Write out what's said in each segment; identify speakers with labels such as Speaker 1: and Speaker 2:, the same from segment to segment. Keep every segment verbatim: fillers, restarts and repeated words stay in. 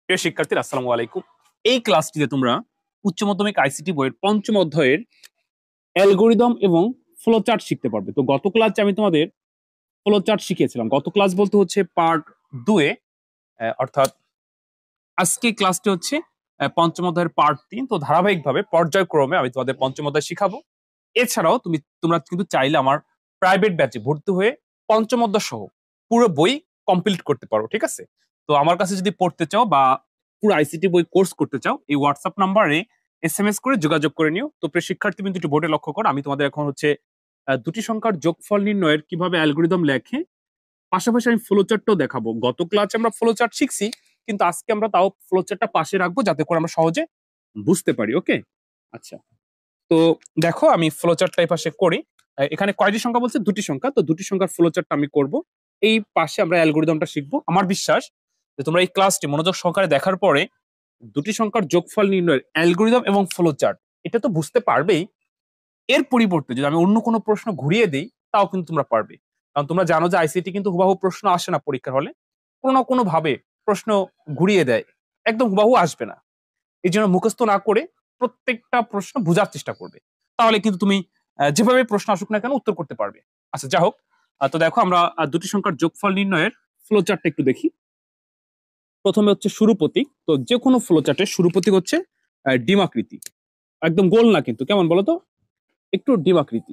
Speaker 1: প্রিয় শিক্ষার্থীরা আসসালামু আলাইকুম। এই ক্লাসটিতে তোমরা উচ্চ মাধ্যমিক আইসিটি বইয়ের পঞ্চম অধ্যায়ের অ্যালগরিদম এবং ফ্লোচার্ট শিখতে পারবে। তো গত ক্লাসে আমি তোমাদের ফ্লোচার্ট শিখিয়েছিলাম। গত ক্লাস বলতে হচ্ছে পার্ট দুয়ে, অর্থাৎ আজকে ক্লাসটি হচ্ছে আহ, পঞ্চম অধ্যায়ের পার্ট তিন। তো ধারাবাহিকভাবে পর্যায়ক্রমে আমি তোমাদের পঞ্চম অধ্যায় শিখাবো। এছাড়াও তুমি তোমরা কিন্তু চাইলে আমার প্রাইভেট ব্যাচে ভর্তি হয়ে পঞ্চম অধ্যায় সহ পুরো বই কমপ্লিট করতে পারো, ঠিক আছে? তো আমার কাছে যদি পড়তে চাও বা পুরো আইসিটি বই কোর্স করতে চাও, এই হোয়াটসঅ্যাপ নাম্বারে এস এম এস করে যোগাযোগ করে নিও। তো প্রিয় শিক্ষার্থী বিন্দু একটু বোর্ডে লক্ষ্য করো, আমি তোমাদের এখন হচ্ছে আহ, দুটি সংখ্যার যোগফল নির্ণয়ের কিভাবে অ্যালগরিদম লেখে, পাশাপাশি আমি ফ্লোচার্টও দেখাবো। গত ক্লাসে আমরা ফ্লোচার্ট শিখছি, কিন্তু আজকে আমরা তাও ফ্লোচার্টটা পাশে রাখবো যাতে করে আমরা সহজে বুঝতে পারি। ওকে, আচ্ছা। তো দেখো আমি ফ্লোচার্টটা এই পাশে করি। আহ, এখানে কয়টি সংখ্যা বলছে? দুটি সংখ্যা। তো দুটি সংখ্যার ফ্লোচার্টটা আমি করব। এই পাশে আমরা অ্যালগরিদমটা শিখবো। আমার বিশ্বাস যে তোমরা এই ক্লাসটি মনোযোগ সহকারে দেখার পরে দুটি সংখ্যার যোগফল নির্ণয়ের অ্যালগরিদম এবং ফ্লোচার্ট এটা তো বুঝতে পারবেই। এর পরিবর্তে যদি আমি অন্য কোনো প্রশ্ন ঘুরিয়ে দিই তাও কিন্তু তোমরা পারবে, কারণ তোমরা জানো যে আইসিটি কিন্তু হুবাহু প্রশ্ন আসে না পরীক্ষার হলে, কোনো না কোনো ভাবে প্রশ্ন ঘুরিয়ে দেয়, একদম হুবাহু আসবে না। এই জন্য মুখস্থ না করে প্রত্যেকটা প্রশ্ন বোঝার চেষ্টা করবে, তাহলে কিন্তু তুমি আহ, যেভাবে প্রশ্ন আসুক না কেন উত্তর করতে পারবে। আচ্ছা, যা হোক, আহ, তো দেখো আমরা আহ, দুটি সংখ্যার যোগফল নির্ণয়ের ফ্লোচার্টটা একটু দেখি। প্রথমে হচ্ছে শুরু প্রতীক। তো যে কোনো ফ্লোচার্টের শুরু প্রতীক হচ্ছে আহ, ডিমাকৃতি, একদম গোল না, কিন্তু কেমন বলতো, একটু ডিমাকৃতি।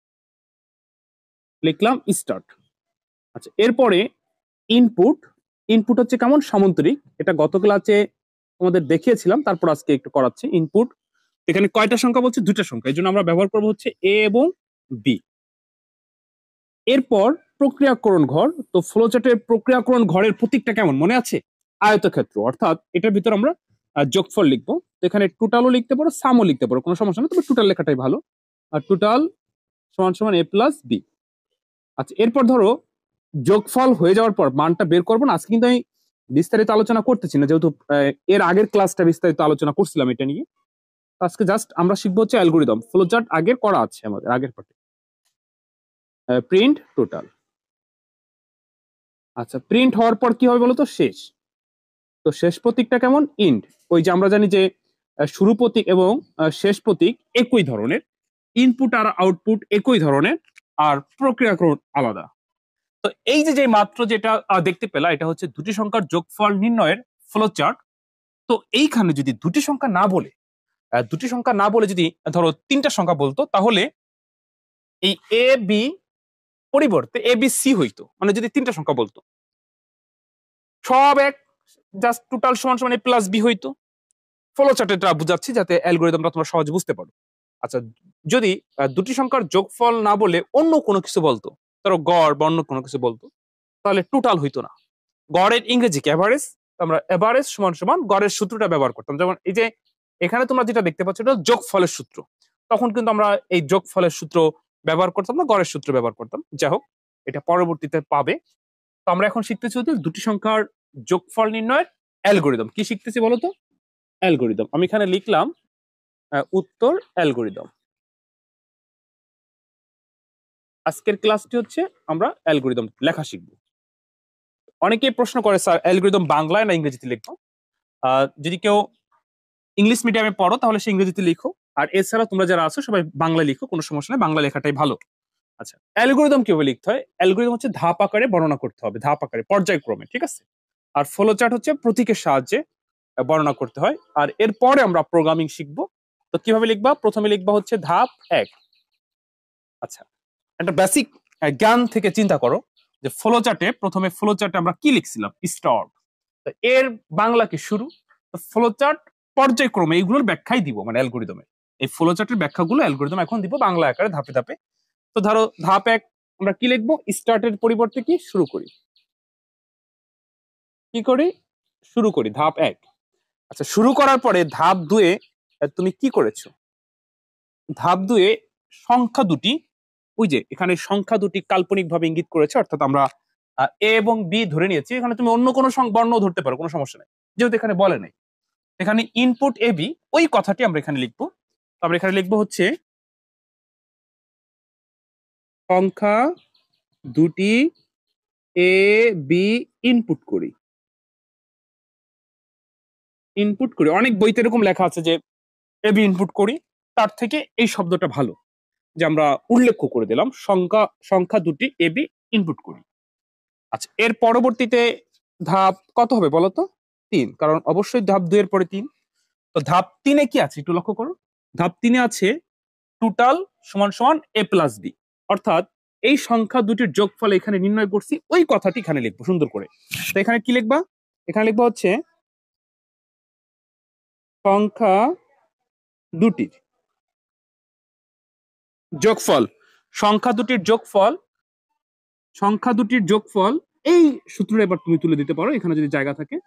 Speaker 1: লিখলাম স্টার্ট। আচ্ছা, এরপরে ইনপুট। ইনপুট হচ্ছে কেমন, সামান্তরিক। এটা গত ক্লাসে আমাদের দেখিয়েছিলাম, তারপর আজকে একটু করাচ্ছি। ইনপুট এখানে কয়টা সংখ্যা বলছে? দুইটা সংখ্যা, এই জন্য আমরা ব্যবহার করবো হচ্ছে এ এবং বি। এরপর প্রক্রিয়াকরণ ঘর। তো ফ্লোচার্টের প্রক্রিয়াকরণ ঘরের প্রতীকটা কেমন মনে আছে? আয়তক্ষেত্র, অর্থাৎ এটার ভিতর আমরা আহ, যোগফল লিখবো। তো এখানে টোটালও লিখতে পারো, সামও লিখতে পারো, কোনো সমস্যা নেই, তবে টোটাল লেখাটাই ভালো। আর টোটাল সমান সমান এ প্লাস বি। আচ্ছা, এরপর ধরো যোগফল হয়ে যাওয়ার পর মানটা বের করবো না। আজকে কিন্তু আমি বিস্তারিত আলোচনা করতেছি না, যেহেতু আহ, এর আগের ক্লাসটা বিস্তারিত আলোচনা করছিলাম এটা নিয়ে। আজকে জাস্ট আমরা শিখবো হচ্ছে অ্যালগরিদম। ফ্লোচার্ট আগের করা আছে আমাদের আগের পার্টে। Print total. আচ্ছা, প্রিন্ট হওয়ার পর কি হবে বলতো? শেষ। তো শেষ প্রতীকটা কেমন? ইন্ড। ওই যে আমরা জানি যে আহ, শুরু প্রতীক এবং আহ, শেষ প্রতীক একই ধরনের, ইনপুট আর আউটপুট একই ধরনের, আর প্রক্রিয়াকরণ আলাদা। তো এই যে যে মাত্র যেটা আহ, দেখতে পেলা, এটা হচ্ছে দুটি সংখ্যার যোগফল নির্ণয়ের ফ্লোচার্ট। তো এইখানে যদি দুটি সংখ্যা না বলে আহ, দুটি সংখ্যা না বলে যদি ধরো তিনটা সংখ্যা বলতো, তাহলে এই এ বি পরিবর্তে এ বি সি হইতো। মানে যদি তিনটা সংখ্যা বলতো সব এক, জাস্ট টোটাল সমান সমান এ প্লাস বি হইতো। ফ্লোচার্টটা বুঝাচ্ছি যাতে অ্যালগরিদমটা তোমরা সহজে বুঝতে পারো। আচ্ছা, যদি আহ, দুটি সংখ্যার যোগফল না বলে অন্য কোনো কিছু বলতো, ধরো গড় বা অন্য কোনো কিছু বলতো, তাহলে টোটাল হইতো না। গড়ের ইংরেজি কি? এভারেজ। আমরা এভারেজ সমান সমান গড়ের সূত্রটা ব্যবহার করতাম। যেমন এই যে এখানে তোমরা যেটা দেখতে পাচ্ছ, এটা যোগফলের সূত্র। তখন কিন্তু আমরা এই যোগফলের সূত্র ব্যবহার করতাম না, গড়ের সূত্র ব্যবহার করতাম। যাই হোক, এটা পরবর্তীতে পাবে। তো আমরা এখন শিখতেছি হচ্ছে দুটি সংখ্যার যোগফল নির্ণয়ের অ্যালগরিদম। কি শিখতেছি বলতো? অ্যালগরিদম। আমি এখানে লিখলাম আহ, উত্তর অ্যালগরিদম। আজকের ক্লাসটি হচ্ছে আমরা অ্যালগরিদম লেখা শিখবো। অনেকেই প্রশ্ন করে, স্যার অ্যালগরিদম বাংলায় না ইংরেজিতে লিখবো? আহ, যদি কেউ ইংলিশ মিডিয়ামে পড়ো তাহলে সে ইংরেজিতে লিখো, আর এছাড়া তোমরা যারা আছো সবাই বাংলা লিখো, কোনো সমস্যা নেই, বাংলা লেখাটাই ভালো। আচ্ছা, অ্যালগরিদম কিভাবে লিখতে হয়? অ্যালগরিদম হচ্ছে ধাপ আকারে বর্ণনা করতে হবে, ধাপ আকারে পর্যায়ক্রমে, ঠিক আছে? আর ফ্লোচার্ট হচ্ছে প্রতীকের সাহায্যে আহ, বর্ণনা করতে হয়। আর এরপরে আমরা প্রোগ্রামিং শিখবো। তো কিভাবে লিখবা? প্রথমে লিখবা হচ্ছে ধাপ এক। আচ্ছা, একটা বেসিক জ্ঞান থেকে চিন্তা করো যে ফ্লোচার্টে প্রথমে ফ্লোচার্টে আমরা কি লিখছিলাম? স্টার্ট। তো এর বাংলা কি? শুরু। তো ফ্লোচার্ট পর্যায়ক্রমে এইগুলোর ব্যাখ্যাই দিব, মানে অ্যালগরিদমে এই ফ্লোচার্টের ব্যাখ্যাগুলো অ্যালগরিদম এখন দিব বাংলা আকারে, ধাপে ধাপে। তো ধরো ধাপ এক আমরা কি লিখবো? স্টার্টের পরিবর্তে কি? শুরু করি। কি করি? শুরু করি, ধাপ এক। আচ্ছা, শুরু করার পরে ধাপ দুয়ে তুমি কি করেছো? ধাপ দুয়ে সংখ্যা দুটি, ওই যে এখানে সংখ্যা দুটি কাল্পনিক ভাবে ইঙ্গিত করেছে, অর্থাৎ আমরা এ এবং বি ধরে নিয়েছি। এখানে তুমি অন্য কোনো বর্ণ ধরতে পারো, কোনো সমস্যা নেই, যেহেতু এখানে বলে নাই। এখানে ইনপুট এ বি, ওই কথাটি আমরা এখানে লিখবো। আমরা এখানে লিখবো হচ্ছে সংখ্যা দুটি এ বি ইনপুট করি। ইনপুট করি, অনেক বইতে এরকম লেখা আছে যে এ বি ইনপুট করি, তার থেকে এই শব্দটা ভালো যে আমরা উল্লেখ করে দিলাম সংখ্যা সংখ্যা দুটি এ বি ইনপুট করি। আচ্ছা, এর পরবর্তীতে ধাপ কত হবে বলো তো? তিন, কারণ অবশ্যই ধাপ দুই এর পরে তিন। তো ধাপ তিনে কি আছে একটু লক্ষ্য করো। ধাপ তিনে আছে টোটাল সমান সমান এ প্লাস বি, অর্থাৎ এই সংখ্যা দুটির যোগফল এখানে নির্ণয় করছি, ওই কথাটি এখানে লিখবো সুন্দর করে। তো এখানে কি লিখবা? এখানে লিখবা হচ্ছে সংখ্যা দুটির যোগফল, সংখ্যা দুটির যোগফল, সংখ্যা দুটির যোগফল এই সূত্রটা এবার তুমি তুলে দিতে পারো এখানে যদি জায়গা থাকে।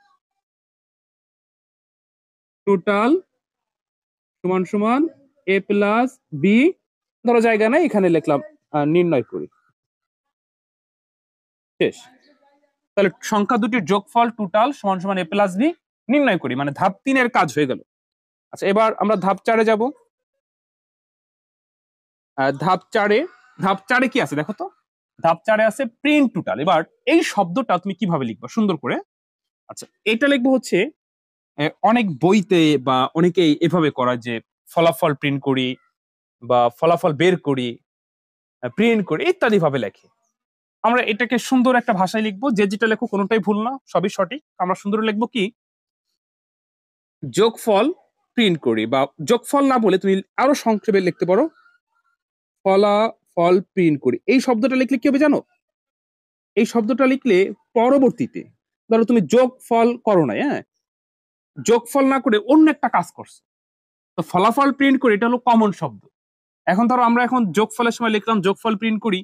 Speaker 1: টোটাল সমান সমান এ প্লাস বি, ধরো জায়গা নাই, এখানে লিখলাম নির্ণয় করি, শেষ। তাহলে সংখ্যা দুটির যোগফল টোটাল সমান সমান এ প্লাস বি নির্ণয় করি, মানে ধাপ তিনের কাজ হয়ে গেল। আচ্ছা, এবার আমরা ধাপ চারে যাব। ধাপ চারে ধাপ চারে কি আছে দেখো তো? ধাপ চারে আছে প্রিন্ট টোটাল। এবার এই শব্দটা তুমি কিভাবে লিখবা সুন্দর করে? আচ্ছা, এটা লিখবো হচ্ছে অনেক বইতে বা অনেকেই এভাবে করা যে ফলাফল প্রিন্ট করি বা ফলাফল বের করি, প্রিন্ট করি ইত্যাদি ভাবে লেখে। আমরা এটাকে সুন্দর একটা ভাষায় লিখবো, যে যেটা লেখো কোনোটাই ভুল না, সবই সঠিক। আমরা সুন্দর লিখবো কি যোগফল প্রিন্ট করি, বা যোগফল না বলে তুমি আরো সংক্ষেপে লিখতে পারো ফলাফল প্রিন্ট করি। এই শব্দটা লিখলে কি হবে জানো? এই শব্দটা লিখলে পরবর্তীতে ধরো তুমি যোগফল করো না, হ্যাঁ, যোগফল না করে অন্য একটা কাজ করছো, তো ফলাফল প্রিন্ট করি এটা হলো কমন শব্দ। এখন ধরো আমরা এখন যোগফলের সময় লিখলাম যোগফল প্রিন্ট করি,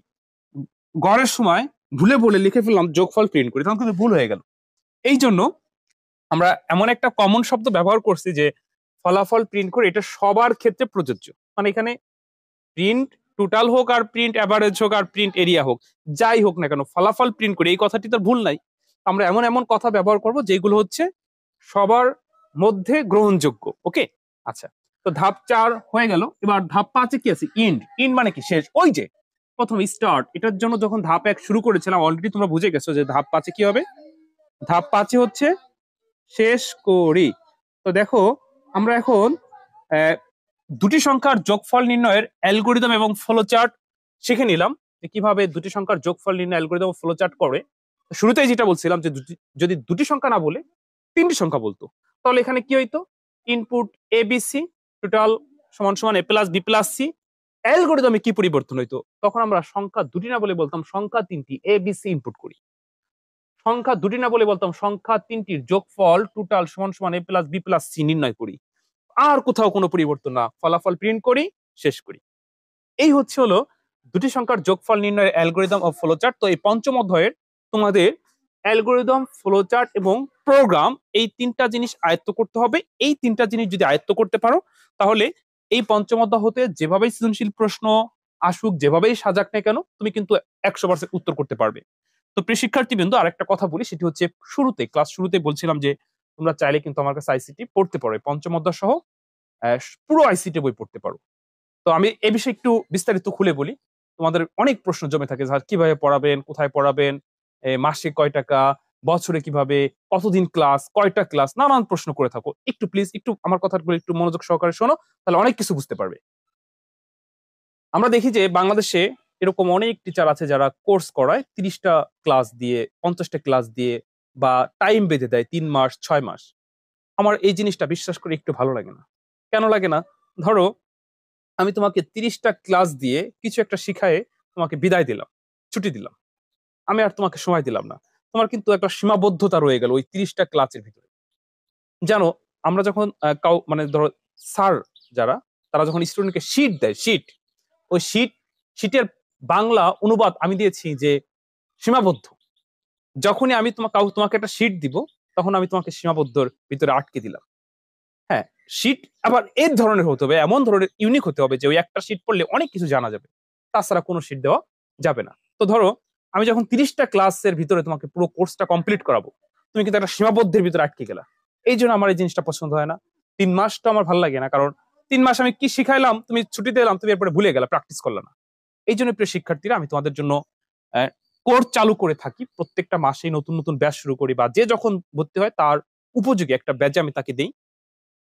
Speaker 1: গড়ের সময় ভুলে বলে লিখে ফেললাম যোগফল প্রিন্ট করি, তখন কিন্তু ভুল হয়ে গেল। এই জন্য আমরা এমন একটা কমন শব্দ ব্যবহার করছি যে ফলাফল প্রিন্ট করি, এটা সবার ক্ষেত্রে প্রযোজ্য। মানে এখানে প্রিন্ট টোটাল হোক আর প্রিন্ট অ্যাভারেজ হোক আর প্রিন্ট এরিয়া হোক, যাই হোক না কেন ফলাফল প্রিন্ট করি এই কথাটি তো ভুল নাই। আমরা এমন এমন কথা ব্যবহার করব যেগুলো হচ্ছে সবার মধ্যে গ্রহণযোগ্য। ওকে, আচ্ছা, তো ধাপ চার হয়ে গেল। এবার ধাপ পাঁচে কি আছে? ইন্ড। ইন্ড মানে কি? শেষ। ওই যে প্রথম স্টার্ট, এটার জন্য যখন ধাপ এক শুরু করেছিলাম অলরেডি তোমরা বুঝে গেছো যে ধাপ পাঁচে কি হবে। ধাপ পাঁচে হচ্ছে শেষ করি। তো দেখো আমরা এখন আহ দুটি সংখ্যার যোগফল নির্ণয়ের অ্যালগরিদম এবং ফ্লোচার্ট শিখে নিলাম যে কিভাবে দুটি সংখ্যার যোগফল নির্ণয় অ্যালগরিদম ও ফ্লোচার্ট করে। শুরুতেই যেটা বলছিলাম যে যদি দুটি সংখ্যা না বলে তিনটি সংখ্যা বলতো, তাহলে এখানে কি হইতো? Input A B C total সমান সমান A plus B plus C. অ্যালগরিদমে কি পরিবর্তন হইতো? তখন আমরা সংখ্যা দুটি না বলে বলতাম সংখ্যা তিনটি এ বি সি ইনপুট করি। সংখ্যা দুটি না বলে বলতাম সংখ্যা তিনটির যোগফল টোটাল সমান সমান A plus B plus C নির্ণয় করি। আর কোথাও কোনো পরিবর্তন না, ফলাফল প্রিন্ট করি, শেষ করি। এই হচ্ছে হলো দুটি সংখ্যার যোগফল নির্ণয়ের অ্যালগরিদম ও ফ্লোচার্ট। তো এই পঞ্চম অধ্যায়ের তোমাদের অ্যালগরিদম, ফ্লোচার্ট এবং প্রোগ্রাম এই তিনটা জিনিস আয়ত্ত করতে হবে। এই তিনটা জিনিস যদি আয়ত্ত করতে পারো তাহলে এই পঞ্চম অধ্যায় হতে যেভাবেই সৃজনশীল প্রশ্ন আসুক, যেভাবেই সাজাক না কেন, তুমি কিন্তু একশো পার্সেন্ট উত্তর করতে পারবে। তো প্রিয় শিক্ষার্থীবৃন্দ, আরেকটা কথা বলি, সেটি হচ্ছে শুরুতে ক্লাস শুরুতে বলছিলাম যে তোমরা চাইলে কিন্তু আমার কাছে আইসিটি পড়তে পারো, পঞ্চম অধ্যায় সহ পুরো আইসিটি বই পড়তে পারো। তো আমি এই বিষয়ে একটু বিস্তারিত খুলে বলি। তোমাদের অনেক প্রশ্ন জমে থাকে, কিভাবে পড়াবেন, কোথায় পড়াবেন, মাসে কয় টাকা, বছরে কিভাবে, কতদিন ক্লাস, কয়টা ক্লাস, নানান প্রশ্ন করে থাকো। একটু প্লিজ একটু আমার কথাগুলো একটু মনোযোগ সহকারে শোনো, তাহলে অনেক কিছু বুঝতে পারবে। আমরা দেখি যে বাংলাদেশে এরকম অনেক টিচার আছে যারা কোর্স করায় তিরিশটা ক্লাস দিয়ে, পঞ্চাশটা ক্লাস দিয়ে, বা টাইম বেঁধে দেয় তিন মাস ছয় মাস। আমার এই জিনিসটা বিশ্বাস করে একটু ভালো লাগে না। কেন লাগে না? ধরো আমি তোমাকে তিরিশটা ক্লাস দিয়ে কিছু একটা শিখায়ে তোমাকে বিদায় দিলাম, ছুটি দিলাম, আমি আর তোমাকে সময় দিলাম না। তোমার কিন্তু একটা সীমাবদ্ধতা রয়ে গেল ওই তিরিশটা ক্লাসের ভিতরে। জানো, আমরা যখন কাউ মানে ধরো স্যার যারা, তারা যখন স্টুডেন্টকে শিট দেয়, শিট, ওই শিট শিটের বাংলা অনুবাদ আমি দিয়েছি যে সীমাবদ্ধ। যখনই আমি তোমাকে তোমাকে একটা শিট দিব, তখন আমি তোমাকে সীমাবদ্ধর ভিতরে আটকে দিলাম। হ্যাঁ, শিট আবার এই ধরনের হতে হবে, এমন ধরনের ইউনিক হতে হবে যে ওই একটা শিট পড়লে অনেক কিছু জানা যাবে, তাছাড়া কোনো শিট দেওয়া যাবে না। তো ধরো আমি যখন তিরিশটা ক্লাসের ভিতরে তোমাকে পুরো কোর্সটা কমপ্লিট করাবো, তুমি কিন্তু একটা সীমাবদ্ধের ভিতরে আটকে গেলা। এই জন্য আমার এই জিনিসটা পছন্দ হয় না। তিন মাসটা আমার ভালো লাগে না, কারণ তিন মাস আমি কি শিখাইলাম, তুমি ছুটি দিলাম, তুমি এরপরে ভুলে গেলা, প্র্যাকটিস করলে না। এই জন্য প্রিয় শিক্ষার্থীরা, আমি তোমাদের জন্য কোর্স চালু করে থাকি, প্রত্যেকটা মাসেই নতুন নতুন ব্যাচ শুরু করি, বা যে যখন ভর্তি হয় তার উপযোগী একটা ব্যাচে আমি তাকে দিই।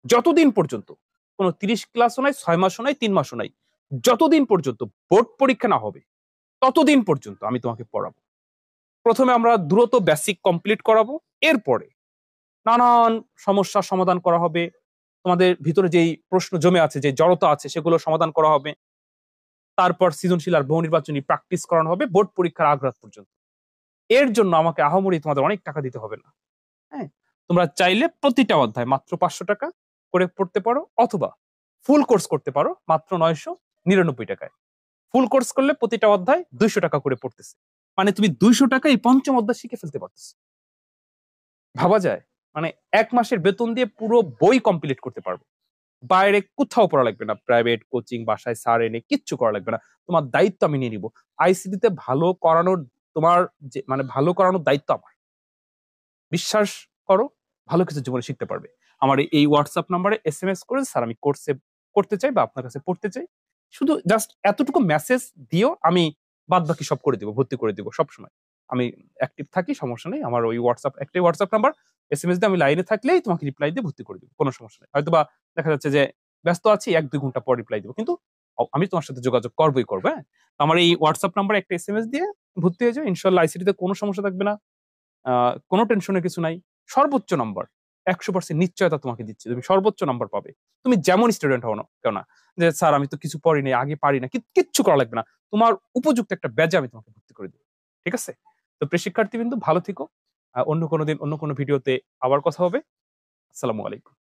Speaker 1: যতদিন পর্যন্ত কোনো তিরিশ ক্লাসও নাই, ছয় মাসও নাই, তিন মাসও নাই, যতদিন পর্যন্ত বোর্ড পরীক্ষা না হবে ততদিন পর্যন্ত আমি তোমাকে পড়াবো। প্রথমে আমরা দ্রুত বেসিক কমপ্লিট করাবো, এরপরে নানান সমস্যার সমাধান করা হবে, তোমাদের ভিতরে যেই প্রশ্ন জমে আছে, যে জড়তা আছে, সেগুলো সমাধান করা হবে। তারপর সৃজনশীল আর বহু নির্বাচনী প্র্যাকটিস করানো হবে বোর্ড পরীক্ষার আগ রাত পর্যন্ত। এর জন্য আমাকে আহামরি তোমাদের অনেক টাকা দিতে হবে না। হ্যাঁ, তোমরা চাইলে প্রতিটা অধ্যায় মাত্র পাঁচশো টাকা করে পড়তে পারো, অথবা ফুল কোর্স করতে পারো মাত্র নয়শো নিরানব্বই টাকায়। ফুল কোর্স করলে প্রতিটা অধ্যায় দুইশো টাকা করে পড়তেছে, মানে তুমি দুইশো টাকা এই পঞ্চম অধ্যায় শিখে ফেলতে পারতেছ। ভাবা যায়? মানে এক মাসের বেতন দিয়ে পুরো বই কমপ্লিট করতে পারবে। বাইরে কোথাও পড়া লাগবে না, প্রাইভেট কোচিং, বাসায় স্যার এনে কিচ্ছু করা লাগবে না। তোমার দায়িত্ব আমি নিয়ে নিব। আইসিটিতে ভালো করানোর, তোমার যে মানে ভালো করানোর দায়িত্ব আমার। বিশ্বাস করো, ভালো কিছু জীবনে শিখতে পারবে। আমার এই হোয়াটসঅ্যাপ নাম্বারে এস এম এস করে, স্যার আমি কোর্সে করতে চাই বা আপনার কাছে পড়তে চাই, শুধু জাস্ট এতটুকু মেসেজ দিও, আমি বাদ বাকি সব করে দিব, ভর্তি করে দিব। সবসময় আমি অ্যাক্টিভ থাকি, সমস্যা নেই। আমার ওই হোয়াটসঅ্যাপ, একটাই WhatsApp number, S M S দিয়ে আমি লাইনে থাকলেই তোমাকে রিপ্লাই দিয়ে ভর্তি করে দিব, কোনো সমস্যা নেই। হয়তোবা দেখা যাচ্ছে যে ব্যস্ত আছি, এক দুই ঘন্টা পর রিপ্লাই দিব, কিন্তু আমি তোমার সাথে যোগাযোগ করবোই করবো। হ্যাঁ, আমার এই হোয়াটসঅ্যাপ নাম্বারে একটা এস এম এস দিয়ে ভর্তি হয়ে যাও, ইনশাল্লাহ আইসিটিতে কোনো সমস্যা থাকবে না। আহ কোনো টেনশনের কিছু নাই। সর্বোচ্চ নাম্বার একশো পার্সেন্ট নিশ্চয়তা তোমাকে দিচ্ছি, তুমি সর্বোচ্চ নাম্বার পাবে। তুমি যেমন স্টুডেন্ট হও না কেন, না যে স্যার আমি তো কিছু পড়ি নাই, আগে পারি না, কিচ্ছু করা লাগবে না, তোমার উপযুক্ত একটা ব্যাজে আমি তোমাকে ভর্তি করে দেবো। ঠিক আছে? তো প্রিয় শিক্ষার্থী বিন্দু, ভালো থেকো। অন্য কোনো দিন অন্য কোনো ভিডিওতে আবার কথা হবে। আসসালামু আলাইকুম।